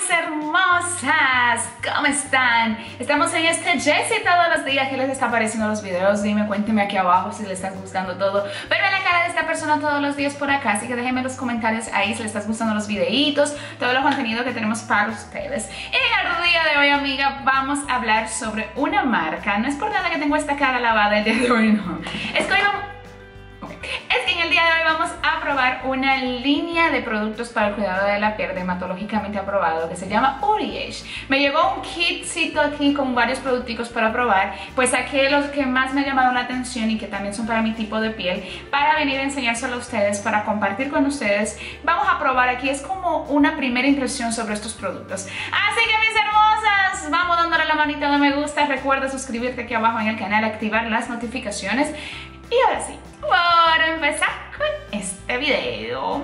mis hermosas, ¿cómo están? Estamos en este Jessie todos los días. ¿Qué les está pareciendo los videos? Dime, cuéntenme aquí abajo si les está gustando todo. Pero en la cara de esta persona todos los días por acá, así que déjenme en los comentarios ahí si les está gustando los videitos, todo el contenido que tenemos para ustedes. Y en el día de hoy, amiga, vamos a hablar sobre una marca. No es por nada que tengo esta cara lavada el día de hoy, no. Es que en el día de hoy vamos a probar una línea de productos para el cuidado de la piel dermatológicamente aprobado que se llama Uriage. Me llegó un kitcito aquí con varios producticos para probar, pues saqué los que más me llamaron la atención y que también son para mi tipo de piel para venir a enseñárselo a ustedes, para compartir con ustedes. Vamos a probar aquí, es como una primera impresión sobre estos productos. Así que mis hermosas, vamos dándole la manita de me gusta. Recuerda suscribirte aquí abajo en el canal, activar las notificaciones. Y ahora sí, para empezar con este video.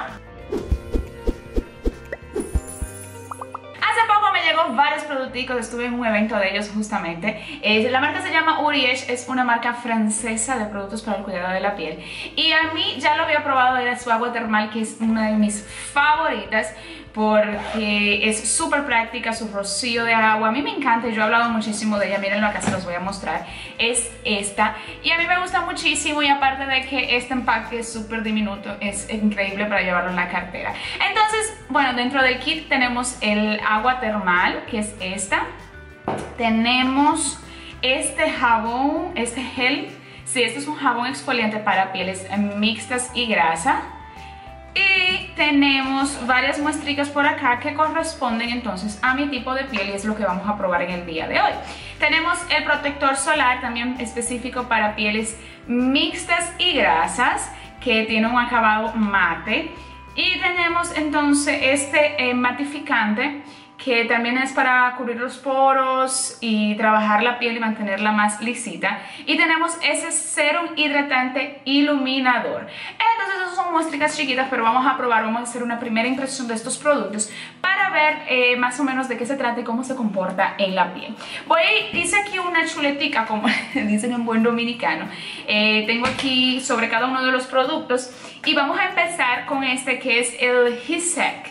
Hace poco me llegó varios producticos, estuve en un evento de ellos justamente. La marca se llama Uriage, es una marca francesa de productos para el cuidado de la piel. Y a mí ya lo había probado, era su agua termal, que es una de mis favoritas, porque es súper práctica, su rocío de agua. A mí me encanta, yo he hablado muchísimo de ella, mírenlo acá, se los voy a mostrar. Es esta, y a mí me gusta muchísimo, y aparte de que este empaque es súper diminuto, es increíble para llevarlo en la cartera. Entonces, bueno, dentro del kit tenemos el agua termal, que es esta. Tenemos este jabón, este gel. Sí, este es un jabón exfoliante para pieles mixtas y grasa. Y tenemos varias muestricas por acá que corresponden entonces a mi tipo de piel, y es lo que vamos a probar en el día de hoy. Tenemos el protector solar, también específico para pieles mixtas y grasas, que tiene un acabado mate. Y tenemos entonces este matificante, que también es para cubrir los poros y trabajar la piel y mantenerla más lisita. Y tenemos ese serum hidratante iluminador. Entonces esas son muestricas chiquitas, pero vamos a probar, vamos a hacer una primera impresión de estos productos para ver más o menos de qué se trata y cómo se comporta en la piel. Hice aquí una chuletica, como dicen en buen dominicano. Tengo aquí sobre cada uno de los productos, y vamos a empezar con este que es el Hisec.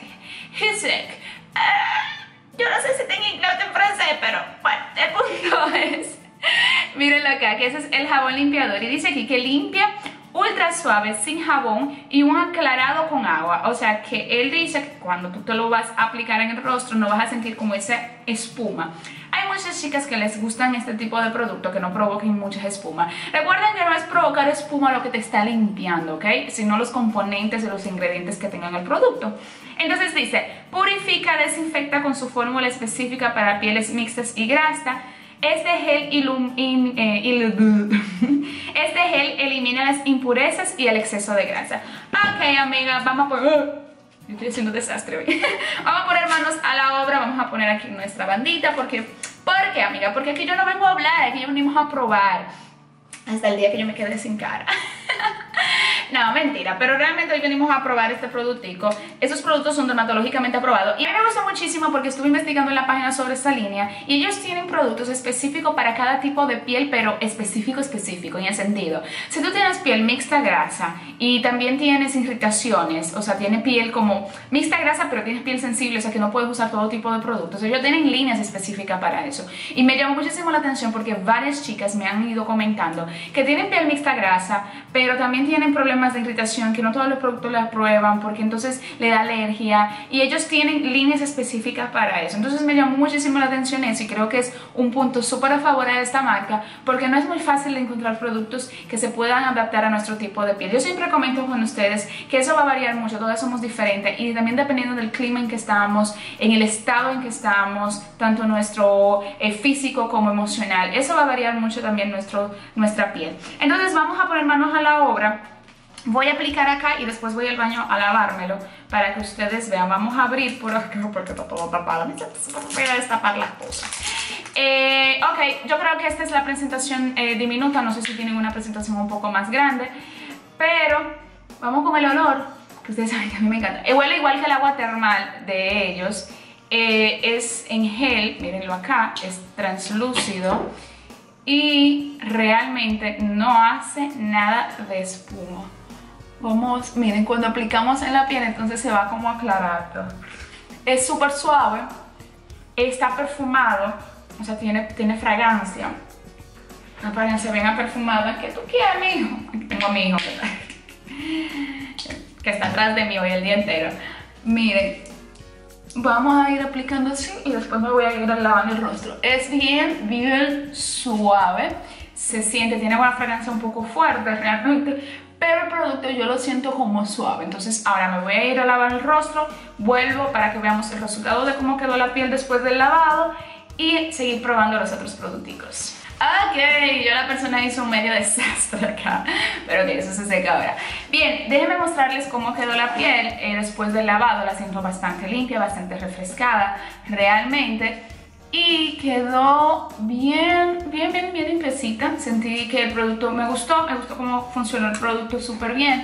Yo no sé si está en inglés o en francés, pero bueno, el punto es, mírenlo acá, que ese es el jabón limpiador, y dice aquí que limpia ultra suave, sin jabón y un aclarado con agua. O sea que él dice que cuando tú te lo vas a aplicar en el rostro no vas a sentir como esa espuma. Hay muchas chicas que les gustan este tipo de producto que no provoquen mucha espuma. Recuerden que no es provocar espuma lo que te está limpiando, ¿ok? Sino los componentes y los ingredientes que tengan el producto. Entonces dice, purifica, desinfecta con su fórmula específica para pieles mixtas y grasa. Este gel elimina las impurezas y el exceso de grasa. Ok, amiga, vamos a poner... Yo estoy haciendo desastre hoy. Vamos a poner manos a la obra, vamos a poner aquí nuestra bandita. ¿Por qué, amiga? Porque aquí yo no vengo a hablar, aquí venimos a probar. Hasta el día que yo me quede sin cara. No, mentira, pero realmente hoy venimos a probar este productico. Estos productos son dermatológicamente aprobados y a mí me gusta muchísimo porque estuve investigando en la página sobre esta línea, y ellos tienen productos específicos para cada tipo de piel, pero específico en el sentido, si tú tienes piel mixta grasa y también tienes irritaciones, o sea, tienes piel como mixta grasa pero tienes piel sensible, o sea que no puedes usar todo tipo de productos, ellos tienen líneas específicas para eso. Y me llamó muchísimo la atención porque varias chicas me han ido comentando que tienen piel mixta grasa, pero también tienen problemas de irritación, que no todos los productos la prueban porque entonces le da alergia, y ellos tienen líneas específicas para eso. Entonces me llamó muchísimo la atención eso, y creo que es un punto súper a favor de esta marca porque no es muy fácil de encontrar productos que se puedan adaptar a nuestro tipo de piel. Yo siempre comento con ustedes que eso va a variar mucho, todas somos diferentes, y también dependiendo del clima en que estamos, en el estado en que estamos, tanto nuestro físico como emocional, eso va a variar mucho también nuestra piel. Entonces vamos a poner manos a la obra. Voy a aplicar acá y después voy al baño a lavármelo para que ustedes vean. Vamos a abrir por acá porque está todo tapado. Voy a destapar las cosas. Ok, yo creo que esta es la presentación diminuta. No sé si tienen una presentación un poco más grande, pero vamos con el olor, que ustedes saben que a mí me encanta. Huele igual que el agua termal de ellos. Es en gel, mírenlo acá, es translúcido y realmente no hace nada de espuma. Vamos, miren, cuando aplicamos en la piel entonces se va como aclarando. Es súper suave, está perfumado, o sea, tiene fragancia. Una fragancia bien perfumada. ¿Qué tú quieres, mijo? Aquí tengo a mi hijo que está atrás de mí hoy el día entero. Miren, vamos a ir aplicando así y después me voy a ir lavando el rostro. Es bien suave, se siente, tiene una fragancia un poco fuerte realmente, pero el producto yo lo siento como suave. Entonces ahora me voy a ir a lavar el rostro, vuelvo para que veamos el resultado de cómo quedó la piel después del lavado y seguir probando los otros producticos. Ok, yo la persona hizo un medio desastre acá, pero que eso se seca ahora. Bien, déjenme mostrarles cómo quedó la piel después del lavado. La siento bastante limpia, bastante refrescada realmente. Y quedó bien limpiecita. Sentí que el producto me gustó cómo funcionó el producto súper bien.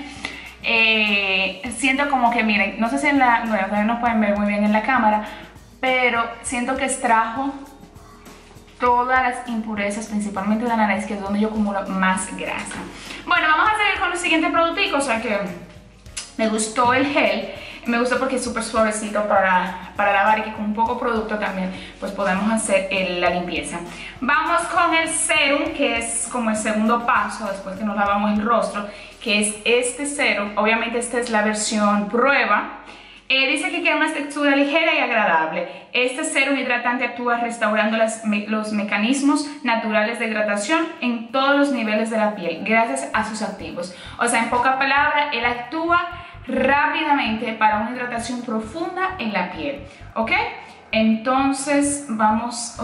Siento como que, miren, no sé si bueno, todavía no pueden ver muy bien en la cámara, pero siento que extrajo todas las impurezas, principalmente de la nariz, que es donde yo acumulo más grasa. Bueno, vamos a seguir con el siguiente productico. O sea que me gustó el gel. Me gustó porque es súper suavecito para lavar y que con un poco producto también pues podemos hacer la limpieza. Vamos con el serum, que es como el segundo paso después que nos lavamos el rostro, que es este serum. Obviamente esta es la versión prueba. Dice que quiere una textura ligera y agradable. Este serum hidratante actúa restaurando los mecanismos naturales de hidratación en todos los niveles de la piel gracias a sus activos. O sea, en pocas palabras, él actúa rápidamente para una hidratación profunda en la piel. ¿Ok? Entonces vamos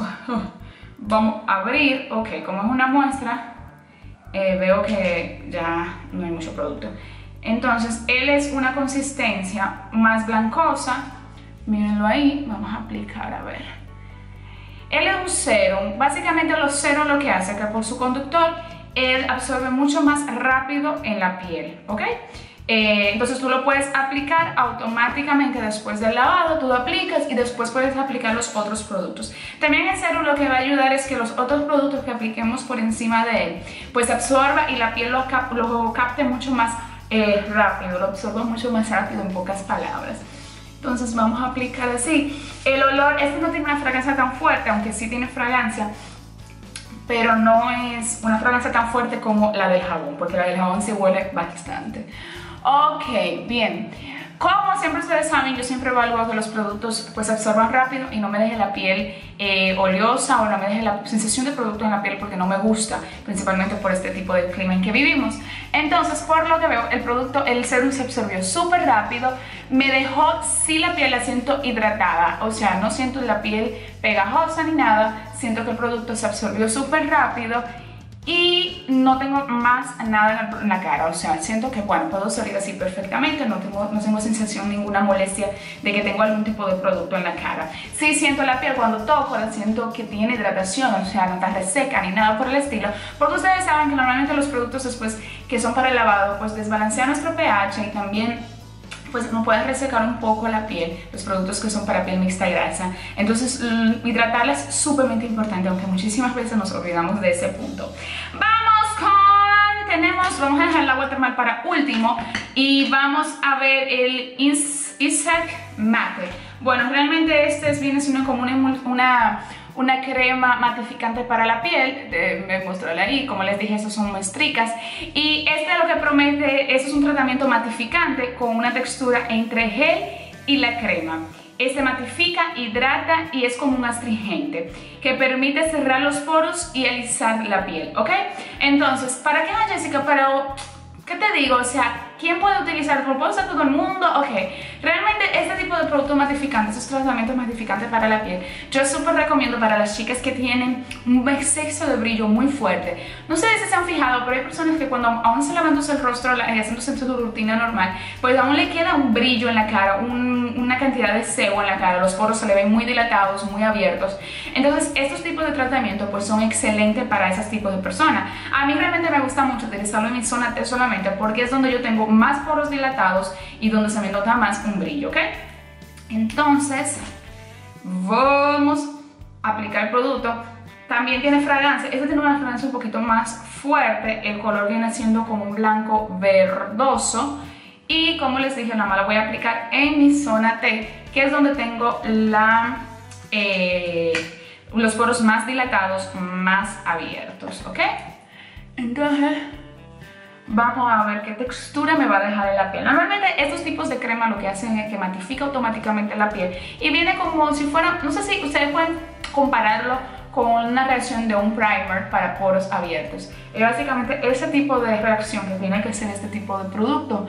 a abrir. Ok, como es una muestra, veo que ya no hay mucho producto. Entonces, él es una consistencia más blancosa. Mírenlo ahí. Vamos a aplicar, a ver. Él es un serum. Básicamente los serums lo que hace es que por su conductor, él absorbe mucho más rápido en la piel, ¿ok? Entonces tú lo puedes aplicar automáticamente después del lavado, tú lo aplicas y después puedes aplicar los otros productos. También el serum lo que va a ayudar es que los otros productos que apliquemos por encima de él, pues absorba y la piel lo capte mucho más rápido, lo absorbe mucho más rápido, en pocas palabras. Entonces vamos a aplicar así. El olor, este no tiene una fragancia tan fuerte, aunque sí tiene fragancia, pero no es una fragancia tan fuerte como la del jabón, porque la del jabón sí huele bastante. Ok, bien. Como siempre ustedes saben, yo siempre evalúo que los productos pues absorban rápido y no me deje la piel oleosa o no me deje la sensación de producto en la piel, porque no me gusta, principalmente por este tipo de clima en que vivimos. Entonces, por lo que veo, el serum se absorbió súper rápido, me dejó, sí, la piel la siento hidratada, o sea, no siento la piel pegajosa ni nada, siento que el producto se absorbió súper rápido. Y no tengo más nada en la cara, o sea, siento que bueno, puedo salir así perfectamente, no tengo sensación, ninguna molestia de que tengo algún tipo de producto en la cara. Sí siento la piel cuando toco, la siento que tiene hidratación, o sea, no está reseca ni nada por el estilo, porque ustedes saben que normalmente los productos después que son para el lavado pues desbalancean nuestro pH y también pues nos puede resecar un poco la piel, los productos que son para piel mixta y grasa. Entonces hidratarla es súpermente importante, aunque muchísimas veces nos olvidamos de ese punto. Vamos a dejar el agua termal para último y vamos a ver el Insect Mate. Bueno, realmente este viene siendo como una crema matificante para la piel. Me mostraré ahí, como les dije, estos son muestricas. Y este lo que promete es un tratamiento matificante con una textura entre gel y la crema. Este matifica, hidrata y es como un astringente que permite cerrar los poros y alisar la piel, ¿ok? Entonces, ¿para qué, Jessica? Pero, ¿qué te digo? O sea, ¿quién puede utilizarlo? ¿Lo puede usar todo el mundo? Ok, realmente este tipo de productos matificantes, estos tratamientos matificantes para la piel, yo súper recomiendo para las chicas que tienen un exceso de brillo muy fuerte. No sé si se han fijado, pero hay personas que cuando aún se lavándose el rostro y haciéndose su rutina normal, pues aún le queda un brillo en la cara, una cantidad de sebo en la cara, los poros se le ven muy dilatados, muy abiertos. Entonces estos tipos de tratamientos pues son excelentes para esos tipos de personas. A mí realmente me gusta mucho utilizarlo en mi zona T solamente porque es donde yo tengo más poros dilatados y donde se me nota más un brillo, ¿ok? Entonces vamos a aplicar el producto. También tiene fragancia, este tiene una fragancia un poquito más fuerte, el color viene siendo como un blanco verdoso y como les dije, nada más lo voy a aplicar en mi zona T, que es donde tengo los poros más dilatados, más abiertos, ¿ok? Entonces, vamos a ver qué textura me va a dejar en la piel. Normalmente estos tipos de crema lo que hacen es que matifica automáticamente la piel y viene como si fuera, no sé si ustedes pueden compararlo con una reacción de un primer para poros abiertos. Es básicamente ese tipo de reacción que tiene que ser este tipo de producto.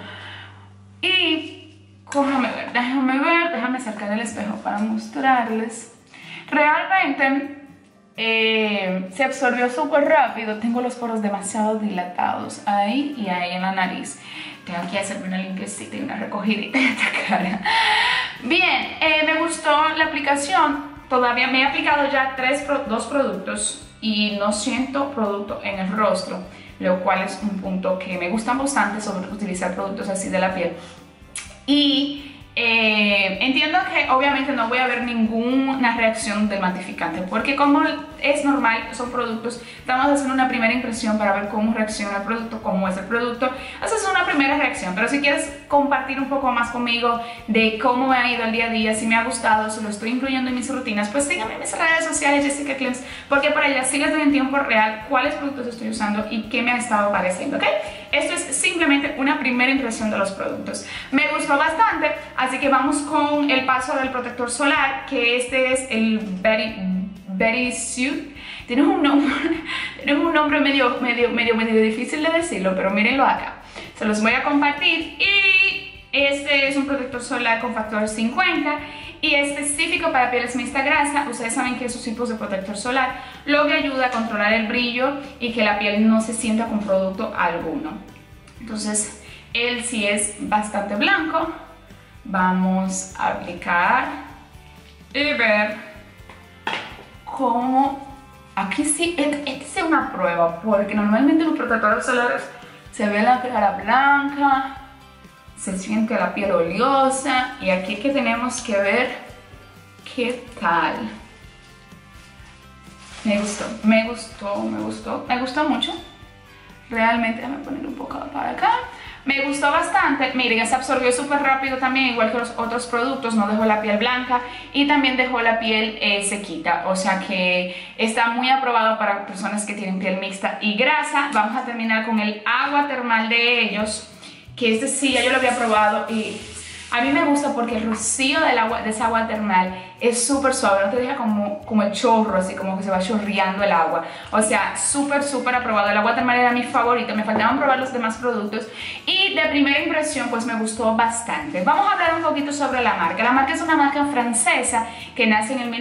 Y déjame sacar el espejo para mostrarles. Realmente se absorbió súper rápido. Tengo los poros demasiado dilatados ahí y ahí en la nariz. Tengo que hacerme una limpiecita y una recogidita de esta cara. Bien, me gustó la aplicación. Todavía me he aplicado ya dos productos y no siento producto en el rostro, lo cual es un punto que me gusta bastante sobre utilizar productos así de la piel. Y entiendo que obviamente no voy a ver ninguna reacción del matificante, porque como es normal, son productos, estamos haciendo una primera impresión para ver cómo reacciona el producto, cómo es el producto. Esa es una primera reacción, pero si quieres compartir un poco más conmigo de cómo me ha ido el día a día, si me ha gustado, si lo estoy incluyendo en mis rutinas, pues síganme en mis redes sociales, Jessica Clems, porque por allá sí les doy en tiempo real cuáles productos estoy usando y qué me ha estado pareciendo, ¿ok? Esto es simplemente una primera impresión de los productos. Me gustó bastante, así que vamos con el paso del protector solar, que este es el Betty Suit. Tiene un nombre medio difícil de decirlo, pero mírenlo acá. Se los voy a compartir. Y este es un protector solar con factor 50 y específico para pieles mixta grasa. Ustedes saben que esos tipos de protector solar lo que ayuda a controlar el brillo y que la piel no se sienta con producto alguno. Entonces, él sí es bastante blanco. Vamos a aplicar y ver cómo. Aquí sí, esta es una prueba, porque normalmente los protectores solares se ve la cara blanca, se siente la piel oleosa, y aquí que tenemos que ver qué tal. Me gustó mucho. Realmente, déjame poner un poco para acá. Me gustó bastante. Miren, se absorbió súper rápido también, igual que los otros productos. No dejó la piel blanca y también dejó la piel sequita. O sea que está muy aprobado para personas que tienen piel mixta y grasa. Vamos a terminar con el agua termal de ellos, que este sí, ya yo lo había probado y a mí me gusta porque el rocío de esa agua termal es súper suave, no te deja como el chorro, así como que se va chorreando el agua. O sea, súper aprobado. El agua termal era mi favorita, me faltaban probar los demás productos y de primera impresión pues me gustó bastante. Vamos a hablar un poquito sobre la marca. La marca es una marca francesa que nace en el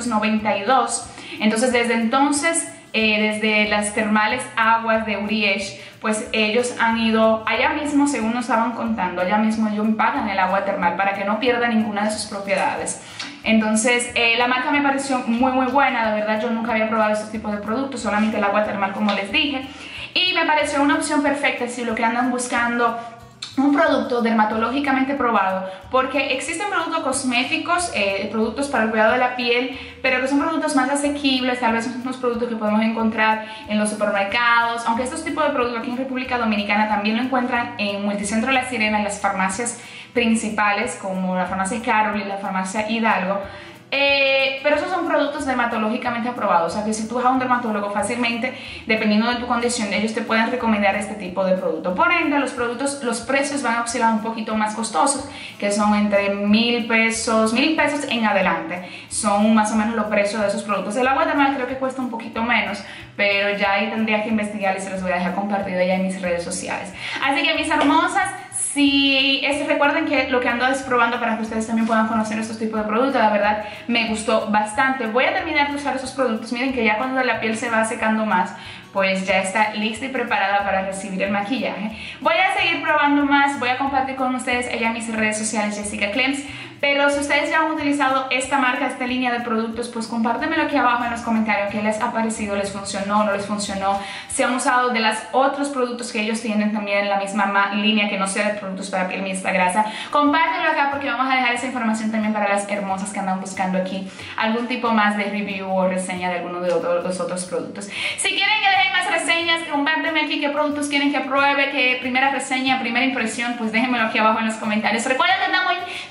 1992, entonces desde entonces, desde las termales aguas de Uriège, pues ellos han ido allá mismo, según nos estaban contando, allá mismo ellos pagan el agua termal para que no pierda ninguna de sus propiedades. Entonces la marca me pareció muy buena. De verdad yo nunca había probado este tipo de productos, solamente el agua termal como les dije, y me pareció una opción perfecta si lo que andan buscando un producto dermatológicamente probado, porque existen productos cosméticos, productos para el cuidado de la piel, pero que son productos más asequibles, tal vez son unos productos que podemos encontrar en los supermercados, aunque estos tipos de productos aquí en República Dominicana también lo encuentran en Multicentro La Sirena, en las farmacias principales como la farmacia Carol y la farmacia Hidalgo. Pero esos son productos dermatológicamente aprobados, o sea que si tú vas a un dermatólogo fácilmente, dependiendo de tu condición, ellos te pueden recomendar este tipo de producto. Por ende, los precios van a oscilar un poquito más costosos, que son entre 1,000 pesos en adelante. Son más o menos los precios de esos productos. El agua termal creo que cuesta un poquito menos, pero ya ahí tendría que investigar y se los voy a dejar compartido ya en mis redes sociales. Así que mis hermosas, recuerden que lo que ando es probando para que ustedes también puedan conocer estos tipos de productos. La verdad me gustó bastante. Voy a terminar de usar esos productos. Miren que ya cuando la piel se va secando más, pues ya está lista y preparada para recibir el maquillaje. Voy a seguir probando más, voy a compartir con ustedes allá en mis redes sociales Jessica Clems. Pero si ustedes ya han utilizado esta marca, esta línea de productos, pues compártemelo aquí abajo en los comentarios qué les ha parecido, les funcionó, no les funcionó, si han usado de los otros productos que ellos tienen también en la misma línea que no sea de productos para piel mixta grasa. Compártelo acá porque vamos a dejar esa información también para las hermosas que andan buscando aquí algún tipo más de review o reseña de alguno de los otros productos. Si quieren que deje más reseñas, compárteme aquí qué productos quieren que pruebe, qué primera reseña, primera impresión, pues déjenmelo aquí abajo en los comentarios. Recuerden que andamos en Jessica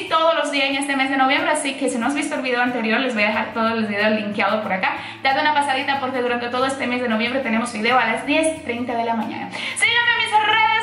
sí todos los días en este mes de noviembre, así que si no has visto el video anterior, les voy a dejar todos los videos linkeados por acá. Date una pasadita porque durante todo este mes de noviembre tenemos video a las 10:30 de la mañana. Síganme en mis redes